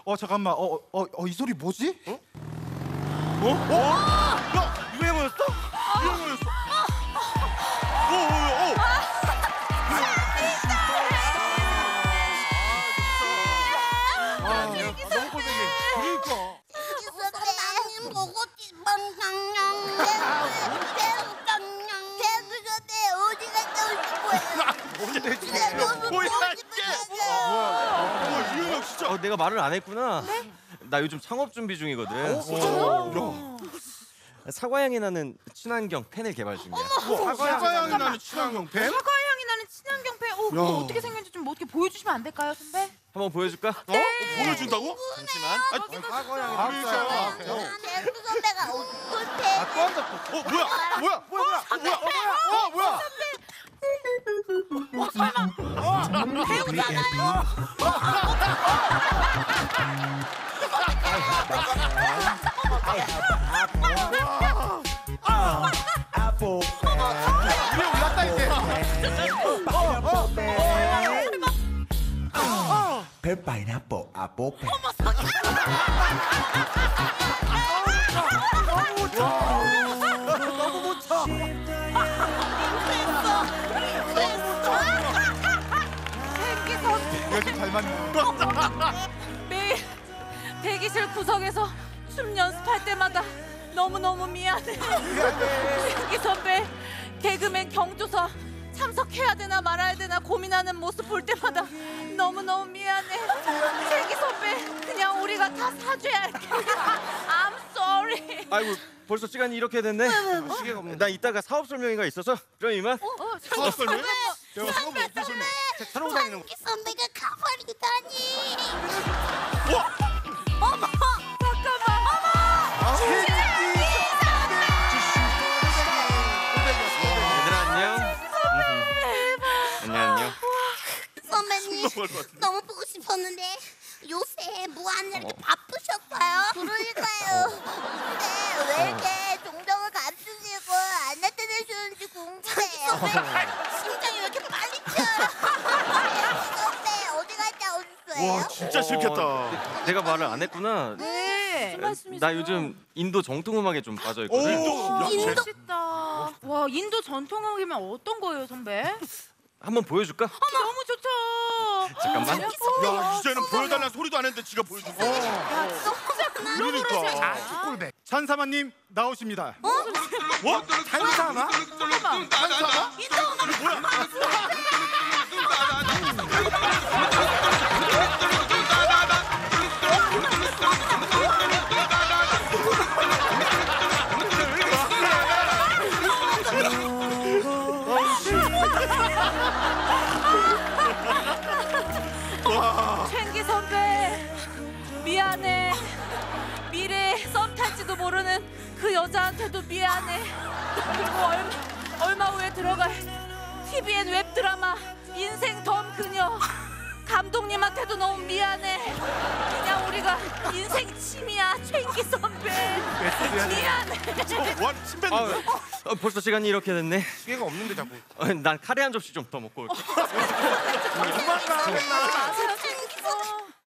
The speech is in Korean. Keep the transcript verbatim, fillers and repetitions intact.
어 잠깐만. 어 어 어 이 소리 뭐지? 어? 어? 어? 야 유행어였어? 유행어였어. 오, 오, 오. 어, 내가 말을 안 했구나. 네? 나 요즘 창업 준비 중이거든. 사과향이 나는 친환경 펜을 개발 중이야. 사과향이 나는 친환경 펜? 사과향이 나는 친환경 펜. 어, 그거 어떻게 생겼는지 좀 어떻게 보여주시면 안 될까요, 선배? 한번 보여줄까? 네. 어? 보여준다고? 잠시만. 아, 사과향이 나는 대수 선배가 어떨 때? 아, 또 한다. 어, 뭐야? 뭐야? 뭐야? 뭐야? 어, 뭐야? 어, 설마 배우잖아요. 위에 올랐다 이제. 별 파인애플 아뽀페. 너무 못 쳐. 이거 좀 잘 맞네. 매일 대기실 구석에서 춤 연습할 때마다 너무너무 미안해. 슬기 선배, 개그맨 경조사 참석해야 되나 말아야 되나 고민하는 모습 볼 때마다 너무너무 미안해. 슬기 선배, 그냥 우리가 다 사죄 할게. I'm sorry. 아이고 벌써 시간이 이렇게 됐네. 시계가 없네. 나 이따가 사업 설명회가 있어서 그럼 이만. 사업 설명? 내가 사업을 어떻게 설명? 사러 다니는 거. 슬기 선배가 가발이다니. 와! 어머, 잠깐만. 어머. 얘들아 안녕. 안녕 안녕. 선배님 너무 보고 싶었는데 요새 무한히 이렇게 바쁘셨어요? 그러니까요. 근데 왜 이렇게 종종을 감추시고 안 나타나셨는지 궁금해요. 심장이 왜 이렇게 빨리 쳐요? 선배 어디 갔다 오셨어요? 와 진짜 싫겠다. 어, 내가 말을 안 했구나. 네. 무슨 말씀이세요? 나 요즘 인도 정통음악에 좀 빠져 있거든. 오, 야, 인도 쟤- 멋있다. 와, 인도 전통음악이면 어떤 거예요, 선배? 한번 보여줄까? 너무 좋죠. 잠깐만. 야 이제는 보여달라는 소리도 안 했는데 지가 보여준다. 그러니까. 꿀백. 찬사마님 나오십니다. 어? 뭐? 찬사마? 잠깐만. 찬사마? 뭐야? 최기 선배, 미안해. 미래에 썸 탈지도 모르는 그 여자한테도 미안해. 그리고 얼마, 얼마 후에 들어갈 티비엔 웹드라마 인생 덤 그녀 감독님한테도 너무 미안해. 그냥 우리가 인생 침이야, 최기 선배. 미안해. 와 침뱉는 아, 거야? 어, 벌써 시간이 이렇게 됐네. 시계가 없는데 자꾸. 어, 난 카레 한 접시 좀 더 먹고 올게. 도망가. 마세요,